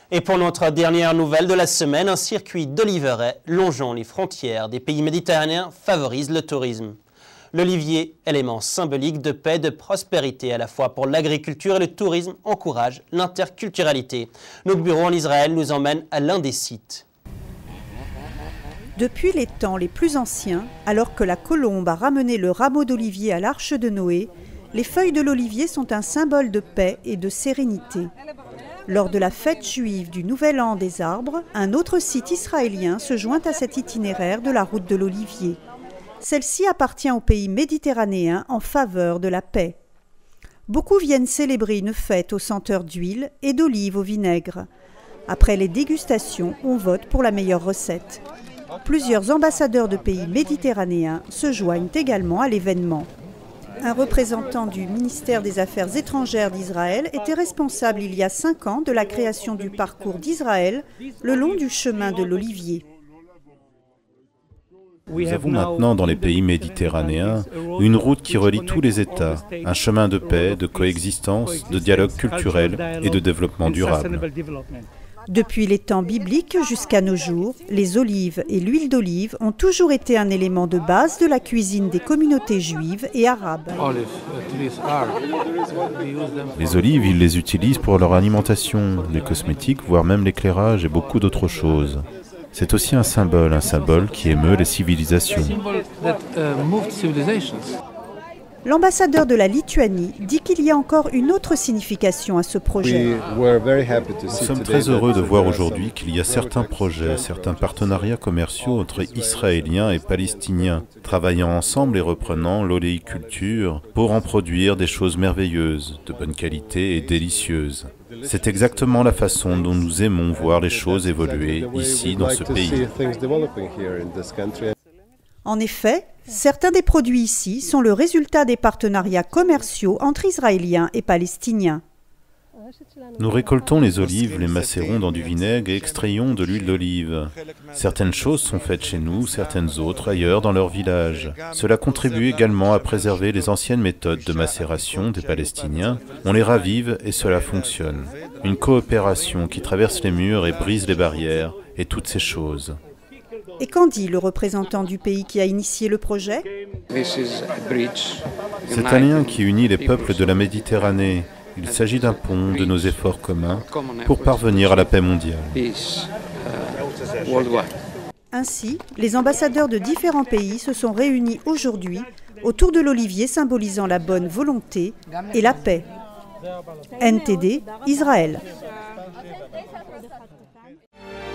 Et pour notre dernière nouvelle de la semaine, un circuit d'oliveraies longeant les frontières des pays méditerranéens favorise le tourisme. L'olivier, élément symbolique de paix et de prospérité à la fois pour l'agriculture et le tourisme, encourage l'interculturalité. Notre bureau en Israël nous emmène à l'un des sites. Depuis les temps les plus anciens, alors que la colombe a ramené le rameau d'olivier à l'arche de Noé, les feuilles de l'olivier sont un symbole de paix et de sérénité. Lors de la fête juive du Nouvel An des arbres, un autre site israélien se joint à cet itinéraire de la route de l'olivier. Celle-ci appartient au pays méditerranéen en faveur de la paix. Beaucoup viennent célébrer une fête aux senteurs d'huile et d'olive au vinaigre. Après les dégustations, on vote pour la meilleure recette. Plusieurs ambassadeurs de pays méditerranéens se joignent également à l'événement. Un représentant du ministère des Affaires étrangères d'Israël était responsable il y a 5 ans de la création du parcours d'Israël le long du chemin de l'olivier. Nous avons maintenant dans les pays méditerranéens une route qui relie tous les États, un chemin de paix, de coexistence, de dialogue culturel et de développement durable. Depuis les temps bibliques jusqu'à nos jours, les olives et l'huile d'olive ont toujours été un élément de base de la cuisine des communautés juives et arabes. Les olives, ils les utilisent pour leur alimentation, les cosmétiques, voire même l'éclairage et beaucoup d'autres choses. C'est aussi un symbole qui émeut les civilisations. L'ambassadeur de la Lituanie dit qu'il y a encore une autre signification à ce projet. Nous sommes très heureux de voir aujourd'hui qu'il y a certains projets, certains partenariats commerciaux entre Israéliens et Palestiniens, travaillant ensemble et reprenant l'oléiculture pour en produire des choses merveilleuses, de bonne qualité et délicieuses. C'est exactement la façon dont nous aimons voir les choses évoluer ici, dans ce pays. En effet, certains des produits ici sont le résultat des partenariats commerciaux entre Israéliens et Palestiniens. Nous récoltons les olives, les macérons dans du vinaigre et extrayons de l'huile d'olive. Certaines choses sont faites chez nous, certaines autres ailleurs dans leur village. Cela contribue également à préserver les anciennes méthodes de macération des Palestiniens. On les ravive et cela fonctionne. Une coopération qui traverse les murs et brise les barrières et toutes ces choses. Et qu'en dit le représentant du pays qui a initié le projet? C'est un lien qui unit les peuples de la Méditerranée. Il s'agit d'un pont de nos efforts communs pour parvenir à la paix mondiale. Ainsi, les ambassadeurs de différents pays se sont réunis aujourd'hui autour de l'olivier symbolisant la bonne volonté et la paix. NTD, Israël.